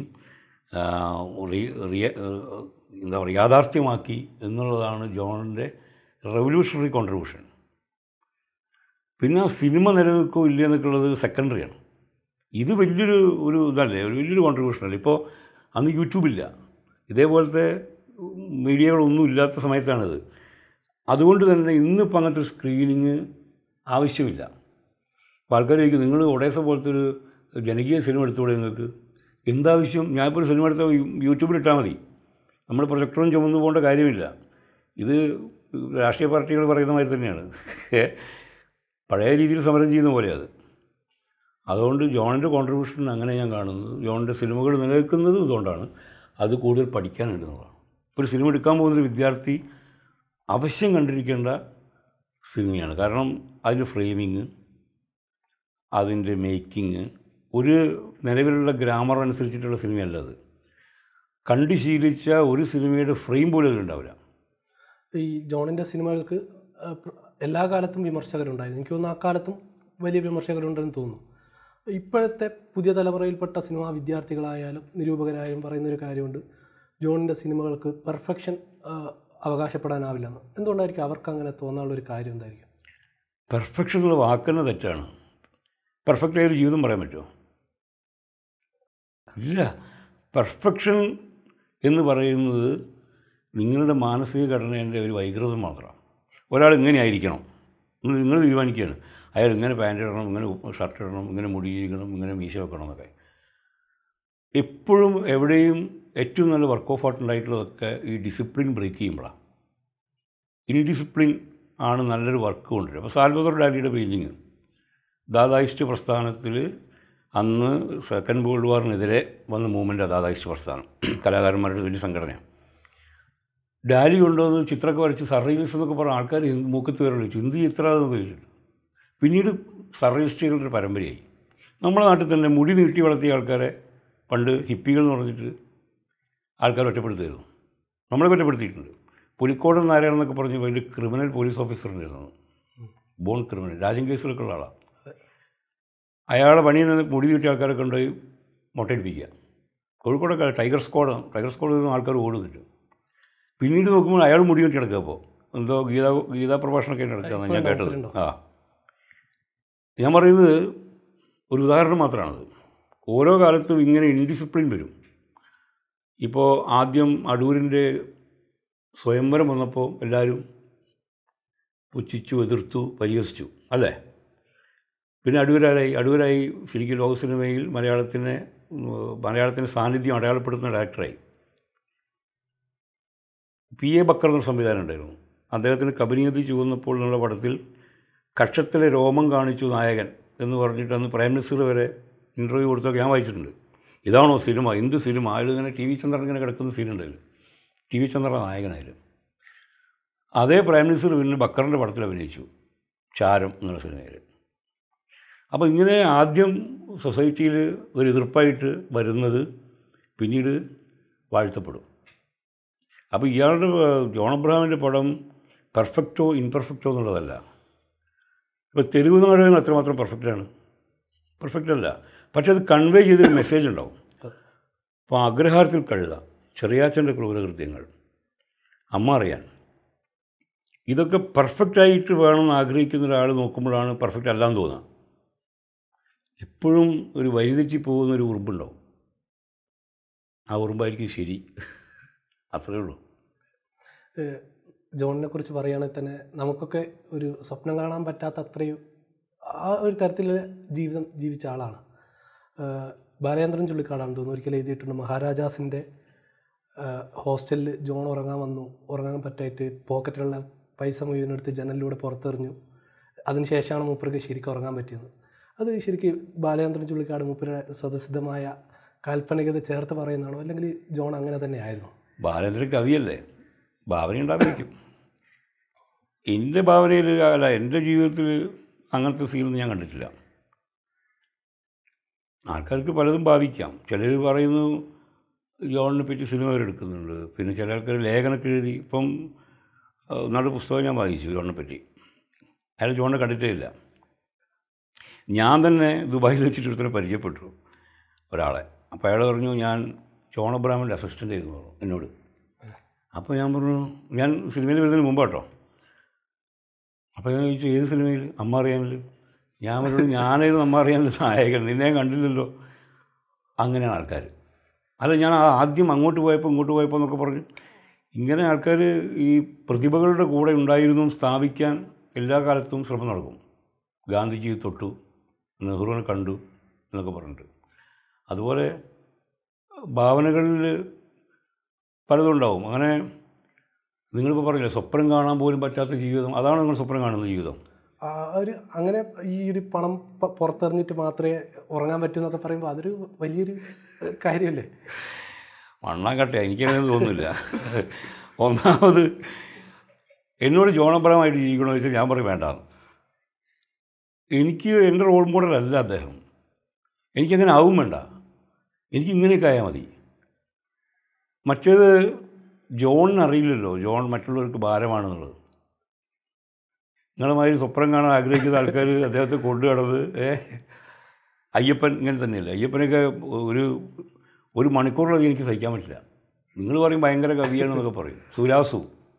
എന്താ പറയുക യാഥാർത്ഥ്യമാക്കി എന്നുള്ളതാണ് ജോണിൻ്റെ റെവല്യൂഷണറി കോൺട്രിബ്യൂഷൻ. പിന്നെ ആ സിനിമ നിലനിൽക്കോ ഇല്ല എന്നൊക്കെയുള്ളത് സെക്കൻഡറിയാണ്. ഇത് വലിയൊരു ഇതല്ലേ, വലിയൊരു കോൺട്രിബ്യൂഷനല്ലേ. ഇപ്പോൾ അന്ന് യൂട്യൂബില്ല, ഇതേപോലത്തെ മീഡിയകളൊന്നും ഇല്ലാത്ത സമയത്താണിത്. അതുകൊണ്ട് തന്നെ ഇന്നിപ്പോൾ അങ്ങനത്തെ ഒരു സ്ക്രീനിങ് ആവശ്യമില്ല. അപ്പോൾ ആൾക്കാർ ചോദിക്കും നിങ്ങൾ ഒഡേസ പോലത്തെ ഒരു ജനകീയ സിനിമ എടുത്തുകൂടെ നിങ്ങൾക്ക്, എന്താവശ്യം? ഞാനിപ്പോൾ ഒരു സിനിമ എടുത്താൽ യൂട്യൂബിലിട്ടാൽ മതി, നമ്മൾ പ്രൊജക്ടറും ചുമന്നു പോകേണ്ട കാര്യമില്ല. ഇത് രാഷ്ട്രീയ പാർട്ടികൾ പറയുന്ന മാതിരി തന്നെയാണ്, പഴയ രീതിയിൽ സമരം ചെയ്യുന്ന പോലെ അത്. അതുകൊണ്ട് ജോണിൻ്റെ കോൺട്രിബ്യൂഷൻ അങ്ങനെ ഞാൻ കാണുന്നത്. ജോണിൻ്റെ സിനിമകൾ നിലനിൽക്കുന്നത് ഇതുകൊണ്ടാണ്, അത് കൂടുതൽ പഠിക്കാനുണ്ടെന്നുള്ളതാണ്. ഒരു സിനിമ എടുക്കാൻ പോകുന്നൊരു വിദ്യാർത്ഥി അവശ്യം കണ്ടിരിക്കേണ്ട സിനിമയാണ്. കാരണം അതിൻ്റെ ഫ്രെയിമിങ്, അതിൻ്റെ മേക്കിങ്, ഒരു നിലവിലുള്ള ഗ്രാമർ അനുസരിച്ചിട്ടുള്ള സിനിമയല്ല അത്. കണ്ടു ശീലിച്ച ഒരു സിനിമയുടെ ഫ്രെയിം പോലും അതിലുണ്ടാവില്ല. ഈ ജോണിൻ്റെ സിനിമകൾക്ക് എല്ലാ കാലത്തും വിമർശകരുണ്ടായിരുന്നു. എനിക്ക് തോന്നുന്നു ആ കാലത്തും വലിയ വിമർശകരുണ്ടെന്ന് തോന്നുന്നു. ഇപ്പോഴത്തെ പുതിയ തലമുറയിൽപ്പെട്ട സിനിമാ വിദ്യാർത്ഥികളായാലും നിരൂപകരായാലും പറയുന്നൊരു കാര്യമുണ്ട്, ജോണിൻ്റെ സിനിമകൾക്ക് പെർഫെക്ഷൻ അവകാശപ്പെടാനാവില്ലെന്ന്. എന്തുകൊണ്ടായിരിക്കും അവർക്ക് അങ്ങനെ തോന്നാനുള്ളൊരു കാര്യം എന്തായിരിക്കും? പെർഫെക്ഷൻ എന്നുള്ള വാക്കെന്നെ തെറ്റാണ്. പെർഫെക്റ്റായൊരു ജീവിതം പറയാൻ പറ്റുമോ? ഇല്ല. പെർഫെക്ഷൻ എന്ന് പറയുന്നത് നിങ്ങളുടെ മാനസിക ഘടനേൻ്റെ ഒരു വൈകൃതം മാത്രമാണ്. ഒരാൾ ഇങ്ങനെ ആയിരിക്കണം നിങ്ങൾ തീരുമാനിക്കുകയാണ്, അയാൾ ഇങ്ങനെ പാൻറ് ഇടണം, ഇങ്ങനെ ഷർട്ട് ഇടണം, ഇങ്ങനെ മുടി ചെയ്യണം, ഇങ്ങനെ മീശ വെക്കണം എന്നൊക്കെ. എപ്പോഴും എവിടെയും ഏറ്റവും നല്ല വർക്ക് ഓഫ് ആർട്ട് ഉണ്ടായിട്ടുള്ളതൊക്കെ ഈ ഡിസിപ്ലിൻ ബ്രേക്ക് ചെയ്യുമ്പോഴാണ്. ഇൻഡിസിപ്ലിൻ ആണ് നല്ലൊരു വർക്ക് കൊണ്ടുവരിക. അപ്പോൾ സാൽവദോർ ഡാലിയുടെ പെയിൻറ്റിങ് ദാദായിസ്റ്റ് പ്രസ്ഥാനത്തിൽ അന്ന് സെക്കൻഡ് വേൾഡ് വാറിനെതിരെ വന്ന മൂവ്മെൻറ്റ് ദാദായിസ്റ്റ് പ്രസ്ഥാനം, കലാകാരന്മാരുടെ വലിയ സംഘടനയാണ്. ഡാലി കൊണ്ടുവന്ന് ചിത്രമൊക്കെ വരച്ച് സർറിയലിസ്റ്റ് എന്നൊക്കെ പറഞ്ഞ ആൾക്കാർ മൂക്കത്ത് വരെ വിളിച്ചു, എന്ത് ചിത്രമാണെന്ന് ചോദിച്ചിട്ട്. പിന്നീട് സർറിയലിസ്റ്റുകളുടെ ഒരു പരമ്പരയായി. നമ്മുടെ നാട്ടിൽ തന്നെ മുടി നീട്ടി വളർത്തിയ ആൾക്കാരെ പണ്ട് ഹിപ്പികൾ എന്ന് പറഞ്ഞിട്ട് ആൾക്കാർ ഒറ്റപ്പെടുത്തുമായിരുന്നു. നമ്മളെ ഒറ്റപ്പെടുത്തിയിട്ടുണ്ട്. പുലിക്കോടൻ നാരായണെന്നൊക്കെ പറഞ്ഞ് വലിയ ക്രിമിനൽ പോലീസ് ഓഫീസർ ഉണ്ടായിരുന്നു, ബോൺ ക്രിമിനൽ, രാജ്യം കേസുകളൊക്കെ ഉള്ള ആളാണ്. അയാളെ പണിയിൽ നിന്ന് മുടി കിട്ടിയ ആൾക്കാരൊക്കെ കൊണ്ടുപോയി മുട്ടയടിപ്പിക്കുക. കോഴിക്കോടൊക്കെ ടൈഗർ സ്ക്വാഡിൽ നിന്ന് ആൾക്കാർ ഓടുന്നുണ്ട്. പിന്നീട് നോക്കുമ്പോൾ അയാൾ മുടി കെട്ടി കിടക്കുക. അപ്പോൾ എന്തോ ഗീതാ പ്രഭാഷണമൊക്കെ നടക്കുകയെന്നാണ് ഞാൻ കേട്ടത്. ഞാൻ പറയുന്നത് ഒരു ഉദാഹരണം മാത്രമാണത്. ഓരോ കാലത്തും ഇങ്ങനെ ഇൻഡിസിപ്ലിൻ വരും. ഇപ്പോൾ ആദ്യം അടൂരിൻ്റെ സ്വയംവരം വന്നപ്പോൾ എല്ലാവരും പുച്ഛിച്ചു, എതിർത്തു, പരിഹസിച്ചു, അല്ലേ? പിന്നെ അടൂരായി ശരിക്കും ലോക സിനിമയിൽ മലയാളത്തിൻ്റെ സാന്നിധ്യം അടയാളപ്പെടുത്തുന്ന ഡയറക്ടറായി. PA ബക്കർ എന്നൊരു സംവിധാനം ഉണ്ടായിരുന്നു. അദ്ദേഹത്തിന് കബനിയതി ചുവന്നപ്പോൾ എന്നുള്ള പടത്തിൽ കക്ഷത്തിലെ രോമം കാണിച്ചു നായകൻ എന്ന് പറഞ്ഞിട്ട് അന്ന് പ്രൈം മിനിസ്റ്റർ വരെ ഇൻ്റർവ്യൂ കൊടുത്തൊക്കെ ഞാൻ വായിച്ചിട്ടുണ്ട്. ഇതാണോ സിനിമ, എന്ത് സിനിമ? അതിൽ ഇങ്ങനെ TV ചന്ദ്രൻ ഇങ്ങനെ കിടക്കുന്ന സീനുണ്ടായിരുന്നു. TV ചന്ദ്രൻ നായകനായാലും അതേ പ്രൈം മിനിസ്റ്റർ പിന്നെ ബക്കറിൻ്റെ പടത്തിൽ അഭിനയിച്ചു, ചാരം എന്നുള്ള സിനിമയിൽ. അപ്പോൾ ഇങ്ങനെ ആദ്യം സൊസൈറ്റിയിൽ ഒരു എതിർപ്പായിട്ട് വരുന്നത് പിന്നീട് വാഴ്ത്തപ്പെടും. അപ്പോൾ ഇയാളുടെ ജോൺ അബ്രഹാമിൻ്റെ പടം പെർഫെക്റ്റോ ഇൻപെർഫെക്റ്റോ എന്നുള്ളതല്ല. ഇപ്പോൾ തെരുവ് നാടകങ്ങൾ അത്രമാത്രം പെർഫെക്റ്റ് അല്ല, പക്ഷെ അത് കൺവേ ചെയ്തൊരു മെസ്സേജ് ഉണ്ടാവും. അപ്പോൾ അഗ്രഹാരത്തിൽ കഴുത, ചെറിയാച്ചൻ്റെ ക്രൂരകൃത്യങ്ങൾ, അമ്മ അറിയാൻ, ഇതൊക്കെ പെർഫെക്റ്റായിട്ട് വേണമെന്ന് ആഗ്രഹിക്കുന്ന ഒരാൾ നോക്കുമ്പോഴാണ് പെർഫെക്റ്റ് അല്ലാന്ന് തോന്നുക. എപ്പോഴും ഒരു വഴിതെറ്റി പോകുന്നൊരു ഉറുമ്പുണ്ടാവും. ആ ഉറുമ്പായിരിക്കും ശരി. അത്രയേ ഉള്ളൂ. ജോണിനെ കുറിച്ച് പറയുകയാണെങ്കിൽ തന്നെ നമുക്കൊക്കെ ഒരു സ്വപ്നം കാണാൻ പറ്റാത്ത അത്രയും ആ ഒരു തരത്തിലുള്ള ജീവിതം ജീവിച്ച ആളാണ്. ബാലചന്ദ്രൻ ചുള്ളിക്കാടാണെന്ന് തോന്നുന്നു ഒരിക്കലും എഴുതിയിട്ടുണ്ട്, മഹാരാജാസിൻ്റെ ഹോസ്റ്റലിൽ ജോൺ ഉറങ്ങാൻ പറ്റായിട്ട് പോക്കറ്റിലുള്ള പൈസ മുഴുവനെടുത്ത് ജനലിലൂടെ പുറത്തെറിഞ്ഞു. അതിനുശേഷമാണ് മൂപ്പർക്ക് ശരിക്കും ഉറങ്ങാൻ പറ്റിയത്. അത് ശരിക്കും ബാലചന്ദ്രൻ ചുള്ളിക്കാട് മൂപ്പരുടെ സ്വതസിദ്ധമായ കാൽപ്പനികത ചേർത്ത് പറയുന്നതാണോ, അല്ലെങ്കിൽ ജോൺ അങ്ങനെ തന്നെ ആയിരുന്നു? ബാലചന്ദ്രൻ കവിയല്ലേ, ഭാവന ഉണ്ടായിരിക്കും. എൻ്റെ ഭാവനയിൽ അല്ല, എൻ്റെ ജീവിതത്തിൽ അങ്ങനത്തെ സീനൊന്നും ഞാൻ കണ്ടിട്ടില്ല. ആൾക്കാർക്ക് പലതും ഭാവിക്കാം. ചിലർ പറയുന്നു ജോണിനെ പറ്റി സിനിമ വരെ എടുക്കുന്നുണ്ട്. പിന്നെ ചില ആൾക്കാർ ലേഖനമൊക്കെ എഴുതി. ഇപ്പം നാട് പുസ്തകം ഞാൻ വായിച്ചു ജോണിനെ പറ്റി. അയാൾ ജോണിനെ കണ്ടിട്ടേ ഇല്ല. ഞാൻ തന്നെ ദുബായിൽ വെച്ചിട്ട് ഒരുത്തനെ പരിചയപ്പെട്ടു ഒരാളെ. അപ്പോൾ അയാൾ പറഞ്ഞു ഞാൻ ജോൺ അബ്രഹാമിൻ്റെ അസിസ്റ്റൻ്റ് ആയിരുന്നു എന്നോട്. അപ്പോൾ ഞാൻ പറഞ്ഞു ഞാൻ സിനിമയിൽ വരുന്നതിന് മുമ്പ് കേട്ടോ. അപ്പോൾ ഞാൻ ചോദിച്ചു ഏത് സിനിമയിൽ? അമ്മ അറിയാനില്ല. ഞാൻ പറഞ്ഞു ഞാനായിരുന്നു അമ്മ അറിയാനില്ല നായകൻ, നിന്നെ കണ്ടില്ലല്ലോ. അങ്ങനെയാണ് ആൾക്കാർ. അല്ല ഞാൻ ആദ്യം അങ്ങോട്ട് പോയപ്പോൾ ഇങ്ങോട്ട് പോയപ്പോൾ എന്നൊക്കെ പറഞ്ഞു. ഇങ്ങനെ ആൾക്കാർ ഈ പ്രതിഭകളുടെ കൂടെ ഉണ്ടായിരുന്നു സ്ഥാപിക്കാൻ എല്ലാ കാലത്തും ശ്രമം നടക്കും. ഗാന്ധിജിയെ തൊട്ടു, നെഹ്റുവിനെ കണ്ടു എന്നൊക്കെ പറഞ്ഞിട്ട്. അതുപോലെ ഭാവനകളിൽ പലതും ഉണ്ടാവും. അങ്ങനെ നിങ്ങളിപ്പോൾ പറഞ്ഞില്ലേ സ്വപ്നം കാണാൻ പോലും പറ്റാത്ത ജീവിതം, അതാണ് നിങ്ങൾ സ്വപ്നം കാണുന്ന ജീവിതം. അങ്ങനെ ഈ ഒരു പണം പുറത്തെറിഞ്ഞിട്ട് മാത്രമേ ഉറങ്ങാൻ പറ്റൂ എന്നൊക്കെ പറയുമ്പോൾ അതൊരു വലിയൊരു കാര്യമല്ലേ? മണ്ണാങ്കട്ടെ, എനിക്കങ്ങനെ തോന്നുന്നില്ല. ഒന്നാമത് എന്നോട് ജോൺ അബ്രഹാമായിട്ട് ജീവിക്കണമെന്ന് വെച്ചാൽ ഞാൻ പറയും വേണ്ട. എനിക്ക് എൻ്റെ റോൾ മോഡലല്ല അദ്ദേഹം. എനിക്കങ്ങനെ ആവും വേണ്ട. എനിക്കിങ്ങനെയൊക്കെ ആയാൽ മതി. മറ്റേത് ജോണിന് അറിയില്ലല്ലോ ജോൺ മറ്റുള്ളവർക്ക് ഭാരമാണെന്നുള്ളത്. നിങ്ങളുമായി സ്വപ്നം കാണാൻ ആഗ്രഹിക്കുന്ന ആൾക്കാർ അദ്ദേഹത്തെ കൊണ്ടു കിടന്ന് അയ്യപ്പൻ ഇങ്ങനെ തന്നെയല്ലേ. അയ്യപ്പനൊക്കെ ഒരു മണിക്കൂറിലധികം എനിക്ക് സഹിക്കാൻ പറ്റില്ല. നിങ്ങൾ പറയും ഭയങ്കര കവിയാണെന്നൊക്കെ പറയും. സുരാസു,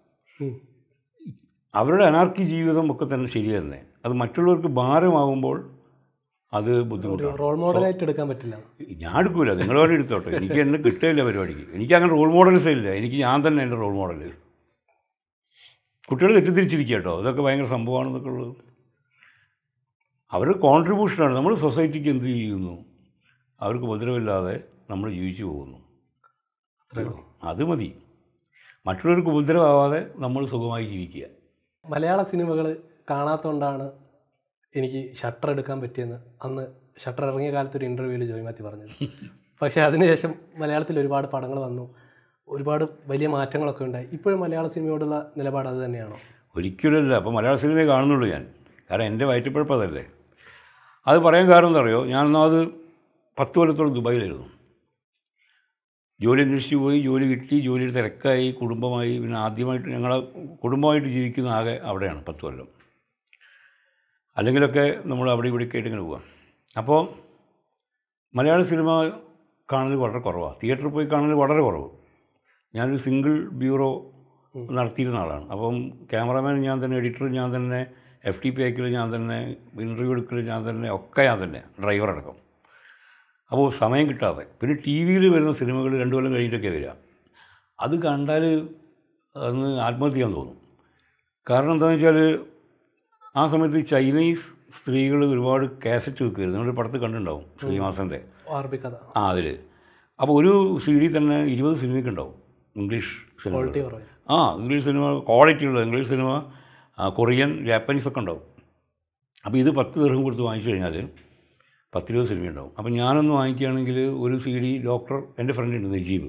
അവരുടെ അനാർക്കി ജീവിതം ഒക്കെ തന്നെ ശരി തന്നെ. അത് മറ്റുള്ളവർക്ക് ഭാരമാകുമ്പോൾ അത് ബുദ്ധിമുട്ടാണ്. റോൾ മോഡലായിട്ട് എടുക്കാൻ പറ്റില്ല. ഞാൻ എടുക്കില്ല, നിങ്ങൾ വേണ്ടി എടുത്തോട്ടെ. എനിക്ക് എന്നെ കിട്ടില്ല പരിപാടിക്ക്. എനിക്ക് അങ്ങനെ റോൾ മോഡൽസേ ഇല്ല. എനിക്ക് ഞാൻ തന്നെ എൻ്റെ റോൾ മോഡൽ. കുട്ടികൾ തെറ്റിദ്ധരിച്ചിരിക്കുക കേട്ടോ, ഇതൊക്കെ ഭയങ്കര സംഭവമാണെന്നൊക്കെ ഉള്ളത്. അവരുടെ കോൺട്രിബ്യൂഷനാണ്. നമ്മൾ സൊസൈറ്റിക്ക് എന്ത് ചെയ്യുന്നു, അവർക്ക് ഉപദ്രവമില്ലാതെ നമ്മൾ ജീവിച്ചു പോകുന്നു, അത് മതി. മറ്റുള്ളവർക്ക് ഉപദ്രവമാവാതെ നമ്മൾ സുഖമായി ജീവിക്കുക. മലയാള സിനിമകൾ കാണാത്തതുകൊണ്ടാണ് എനിക്ക് ഷട്ടർ എടുക്കാൻ പറ്റിയെന്ന് അന്ന് ഷട്ടർ ഇറങ്ങിയ കാലത്ത് ഒരു ഇൻ്റർവ്യൂവിൽ ജോയ് മാത്യു പറഞ്ഞത്. പക്ഷേ അതിനുശേഷം മലയാളത്തിൽ ഒരുപാട് പടങ്ങൾ വന്നു, ഒരുപാട് വലിയ മാറ്റങ്ങളൊക്കെ ഉണ്ടായി. ഇപ്പോഴും മലയാള സിനിമയോടുള്ള നിലപാട് അത് തന്നെയാണോ? ഒരിക്കലുമല്ല. അപ്പോൾ മലയാള സിനിമയെ കാണുന്നുള്ളൂ ഞാൻ. കാരണം എൻ്റെ വയറ്റിപ്പഴപ്പതല്ലേ. അത് പറയാൻ കാരണം എന്താ അറിയോ, ഞാനൊന്നാമത് 10 കൊല്ലത്തോളം ദുബായിലായിരുന്നു. ജോലി അന്വേഷിച്ച് പോയി, ജോലി കിട്ടി, ജോലിയിൽ തിരക്കായി, കുടുംബമായി. പിന്നെ ആദ്യമായിട്ട് ഞങ്ങളെ കുടുംബമായിട്ട് ജീവിക്കുന്ന ആകെ അവിടെയാണ് 10 കൊല്ലം. അല്ലെങ്കിലൊക്കെ നമ്മൾ അവിടെ ഇവിടെയൊക്കെ ആയിട്ട് ഇങ്ങനെ പോവാം. അപ്പോൾ മലയാള സിനിമ കാണൽ വളരെ കുറവാണ്. തിയേറ്ററിൽ പോയി കാണൽ വളരെ കുറവ്. ഞാനൊരു സിംഗിൾ ബ്യൂറോ നടത്തിയിരുന്ന ആളാണ്. അപ്പം ക്യാമറാമാൻ ഞാൻ തന്നെ, എഡിറ്റർ ഞാൻ തന്നെ, FTP അയക്കൽ ഞാൻ തന്നെ, ഇൻ്റർവ്യൂ എടുക്കൽ ഞാൻ തന്നെ, ഒക്കെ ഞാൻ തന്നെ, ഡ്രൈവർ അടക്കം. അപ്പോൾ സമയം കിട്ടാതെ. പിന്നെ TV-യിൽ വരുന്ന സിനിമകൾ 2 കൊല്ലം കഴിഞ്ഞിട്ടൊക്കെ വരിക. അത് കണ്ടാൽ അന്ന് ആത്മഹത്യ ചെയ്യാൻ തോന്നും. കാരണം എന്താണെന്ന് വെച്ചാൽ ആ സമയത്ത് ചൈനീസ് സ്ത്രീകൾ ഒരുപാട് കാസറ്റ് വെക്കുമായിരുന്നു. നിങ്ങളൊരു പടത്ത് കണ്ടിട്ടുണ്ടാവും, ശ്രീനിവാസൻ്റെ. അതിൽ അപ്പോൾ ഒരു CD തന്നെ 20 സിനിമയ്ക്ക് ഉണ്ടാവും. English cinema, English cinema, Korean ഇംഗ്ലീഷ് സിനിമ, കൊറിയൻ, ജാപ്പനീസ് ഒക്കെ ഉണ്ടാവും. അപ്പോൾ ഇത് 10 ദിർഹം കൊടുത്ത് വാങ്ങിച്ചു കഴിഞ്ഞാൽ 10-20 സിനിമ ഉണ്ടാവും. അപ്പോൾ ഞാനൊന്ന് വാങ്ങിക്കുകയാണെങ്കിൽ ഒരു CD ഡോക്ടർ, എൻ്റെ ഫ്രണ്ടുണ്ട് നജീബ്,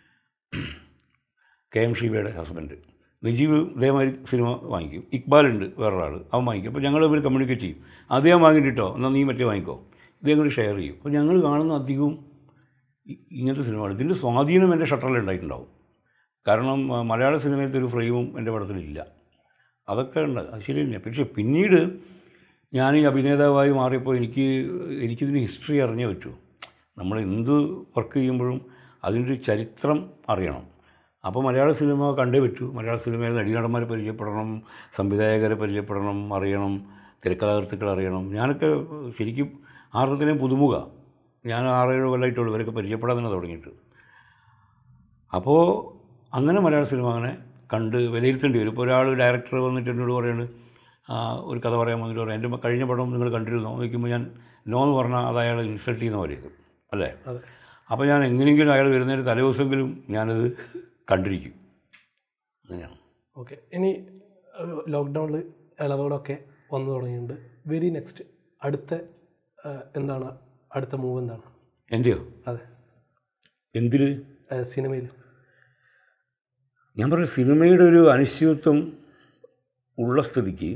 KM ഷീബയുടെ ഹസ്ബൻഡ്. നജീബ് ഇതേമാതിരി സിനിമ വാങ്ങിക്കും. ഇക്ബാലുണ്ട് വേറൊരാൾ, അവൻ വാങ്ങിക്കും. അപ്പോൾ ഞങ്ങൾ ഇവർ കമ്മ്യൂണിക്കേറ്റ് ചെയ്യും. അതേ വാങ്ങിയിട്ടോ, എന്നാൽ നീ മറ്റേ വാങ്ങിക്കോ, ഇതേ കൂടി ഷെയർ ചെയ്യും. അപ്പോൾ ഞങ്ങൾ കാണുന്ന അധികവും ഇങ്ങനത്തെ സിനിമകൾ. ഇതിൻ്റെ സ്വാധീനം എൻ്റെ ഷട്ടറിൽ ഉണ്ടായിട്ടുണ്ടാവും. കാരണം മലയാള സിനിമയിലത്തെ ഒരു ഫ്രെയിമും എൻ്റെ പടത്തിലില്ല. അതൊക്കെ ഉണ്ട്, അത് ശരി തന്നെ. പക്ഷേ പിന്നീട് ഞാൻ ഈ അഭിനേതാവായി മാറിയപ്പോൾ എനിക്കിതിന് ഹിസ്റ്ററി അറിഞ്ഞേ പറ്റൂ. നമ്മൾ എന്ത് വർക്ക് ചെയ്യുമ്പോഴും അതിൻ്റെ ചരിത്രം അറിയണം. അപ്പോൾ മലയാള സിനിമ കണ്ടേ പറ്റൂ. മലയാള സിനിമയിൽ നടീനടന്മാരെ പരിചയപ്പെടണം, സംവിധായകരെ പരിചയപ്പെടണം, അറിയണം, തിരക്കഥാകൃത്തുക്കൾ അറിയണം. ഞാനൊക്കെ ശരിക്കും ആർത്തിനെയും പുതുമുഖ. ഞാൻ 6-7 കൊല്ലമായിട്ടുള്ളൂ ഇവരൊക്കെ പരിചയപ്പെടാൻ തന്നെ തുടങ്ങിയിട്ട്. അപ്പോൾ അങ്ങനെ മലയാള സിനിമ അങ്ങനെ കണ്ട് വിലയിരുത്തേണ്ടി വരും. ഇപ്പോൾ ഒരാൾ ഡയറക്ടർ വന്നിട്ട് എന്നോട് പറയുന്നത് ഒരു കഥ പറയാൻ വന്നിട്ട് പറയാം, എൻ്റെ കഴിഞ്ഞ പടം നിങ്ങൾ കണ്ടിരുന്നോ നോക്കുമ്പോൾ ഞാൻ നോ എന്ന് പറഞ്ഞാൽ അത് അയാൾ ഇൻസൾട്ട് ചെയ്യുന്ന പോലെയത് അല്ലേ. അപ്പോൾ ഞാൻ എങ്ങനെയെങ്കിലും അയാൾ വരുന്നതിന് തലേദിവസമെങ്കിലും ഞാനത് കണ്ടിരിക്കും. അങ്ങനെയാണ്. ഓക്കെ, ഇനി ലോക്ക്ഡൗണിൽ ഇളവുകളൊക്കെ വന്നു തുടങ്ങിയിട്ടുണ്ട്. വെരി നെക്സ്റ്റ് എന്താണ് അടുത്ത മൂവ് എന്താണ്? എൻ്റെയോ? അതെ. എന്തിന്? സിനിമയിൽ. ഞാൻ പറഞ്ഞ സിനിമയുടെ ഒരു അനിശ്ചിതത്വം ഉള്ള സ്ഥിതിക്ക്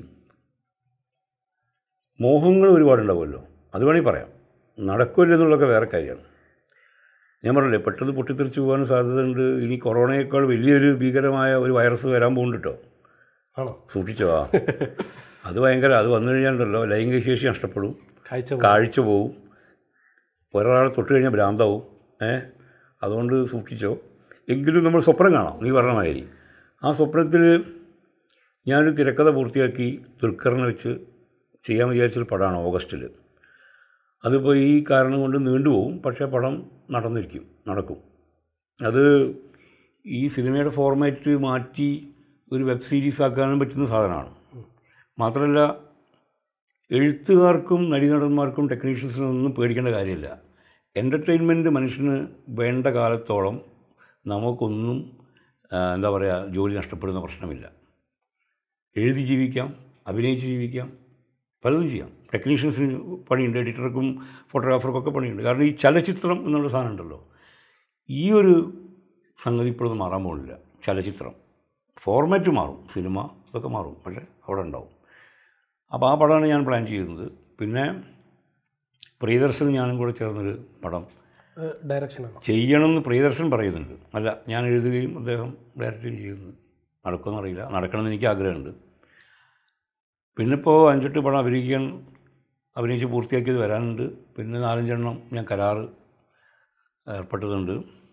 മോഹങ്ങൾ ഒരുപാടുണ്ടാവുമല്ലോ. അത് വേണമെങ്കിൽ പറയാം. നടക്കില്ല എന്നുള്ളതൊക്കെ വേറെ കാര്യമാണ്. ഞാൻ പറഞ്ഞില്ലേ, പെട്ടെന്ന് പൊട്ടിത്തെറിച്ച് പോകാൻ സാധ്യതയുണ്ട്. ഇനി കൊറോണയേക്കാൾ വലിയൊരു ഭീകരമായ ഒരു വൈറസ് വരാൻ പോകുന്നുണ്ട് കേട്ടോ. ആണോ? സൂക്ഷിച്ചോ. അത് ഭയങ്കര. അത് വന്നു കഴിഞ്ഞാലുണ്ടല്ലോ ലൈംഗിക ശേഷി നഷ്ടപ്പെടും, കാഴ്ച പോവും, ഒരാളെ തൊട്ട് കഴിഞ്ഞാൽ ഭ്രാന്താവും. അതുകൊണ്ട് സൂക്ഷിച്ചോ. എങ്കിലും നമ്മൾ സ്വപ്നം കാണാം. നീ പറഞ്ഞ മാതിരി ആ സ്വപ്നത്തിൽ ഞാനൊരു തിരക്കഥ പൂർത്തിയാക്കി ദുൽഖറിനെ വെച്ച് ചെയ്യാൻ വിചാരിച്ചൊരു പടമാണ് ഓഗസ്റ്റിൽ. അതിപ്പോൾ ഈ കാരണം കൊണ്ട് നീണ്ടുപോകും. പക്ഷേ പടം നടക്കും. അത് ഈ സിനിമയുടെ ഫോർമാറ്റ് മാറ്റി ഒരു വെബ് സീരീസ് ആക്കാനും പറ്റുന്ന സാധനമാണ്. മാത്രമല്ല എഴുത്തുകാർക്കും നടീനടന്മാർക്കും ടെക്നീഷ്യൻസിനൊന്നും പേടിക്കേണ്ട കാര്യമില്ല. എൻ്റർടൈൻമെൻറ്റ് മനുഷ്യന് വേണ്ട കാലത്തോളം നമുക്കൊന്നും എന്താ പറയുക, ജോലി നഷ്ടപ്പെടുന്ന പ്രശ്നമില്ല. എഴുതി ജീവിക്കാം, അഭിനയിച്ച് ജീവിക്കാം, പലതും ചെയ്യാം. ടെക്നീഷ്യൻസിന് പണിയുണ്ട്, എഡിറ്റർക്കും ഫോട്ടോഗ്രാഫർക്കൊക്കെ പണിയുണ്ട്. കാരണം ഈ ചലച്ചിത്രം എന്നുള്ള സാധനം ഉണ്ടല്ലോ, ഈ ഒരു സംഗതി ഇപ്പോഴൊന്നും മാറാൻ പോകുന്നില്ല. ചലച്ചിത്രം ഫോർമാറ്റ് മാറും, സിനിമ ഇതൊക്കെ മാറും, പക്ഷേ അവിടെ ഉണ്ടാവും. അപ്പോൾ ആ പടമാണ് ഞാൻ പ്ലാൻ ചെയ്യുന്നത്. പിന്നെ പ്രിയദർശനും ഞാനും കൂടെ ചേർന്നൊരു പടം ഡയറക്ഷനാണ് ചെയ്യണമെന്ന് പ്രിയദർശൻ പറയുന്നുണ്ട്. അല്ല, ഞാൻ എഴുതുകയും അദ്ദേഹം ഡയറക്റ്റ് ചെയ്യുന്നു. നടക്കുമെന്ന് അറിയില്ല. നടക്കണമെന്ന് എനിക്ക് ആഗ്രഹമുണ്ട്. പിന്നെ ഇപ്പോൾ 5-8 പടം അഭിനയിച്ച് പൂർത്തിയാക്കിയത് വരാനുണ്ട്. പിന്നെ 4-5 എണ്ണം ഞാൻ കരാറ് ഏർപ്പെട്ടതുണ്ട്.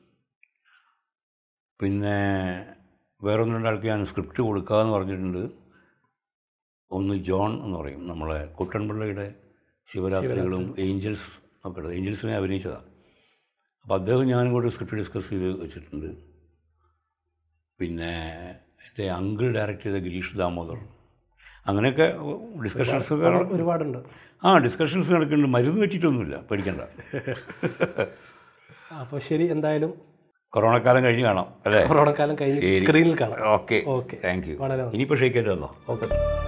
പിന്നെ വേറെ 1-2 ആൾക്ക് ഞാൻ സ്ക്രിപ്റ്റ് കൊടുക്കാമെന്ന് പറഞ്ഞിട്ടുണ്ട്. ഒന്ന് ജോൺ എന്ന് പറയും, നമ്മളെ കുട്ടൻപിള്ളയുടെ ശിവരാത്രികളും ഏഞ്ചൽസ് ഒക്കെ ഉണ്ട്. ഏഞ്ചൽസിനെ അഭിനയിച്ചതാണ്. അപ്പോൾ അദ്ദേഹം ഞാനും കൂടെ സ്ക്രിപ്റ്റ് ഡിസ്കസ് ചെയ്ത് വെച്ചിട്ടുണ്ട്. പിന്നെ എൻ്റെ അങ്കിൾ ഡയറക്റ്റ് ചെയ്ത ഗിരീഷ് ദാമോദർ. അങ്ങനെയൊക്കെ ഡിസ്കഷൻസൊക്കെ ഒരുപാടുണ്ട്. ഡിസ്കഷൻസ് നടക്കുന്നുണ്ട്. മരുന്ന് പറ്റിയിട്ടൊന്നുമില്ല, പേടിക്കണ്ട. അപ്പോൾ ശരി, എന്തായാലും കൊറോണക്കാലം കഴിഞ്ഞ് കാണാം അല്ലേ? കൊറോണക്കാലം കഴിഞ്ഞ് സ്ക്രീനിൽ കാണാം. Okay, thank you. ഇനിയിപ്പോൾ ഷെയ്ക്കായിട്ട് വന്നോ? ഓക്കെ.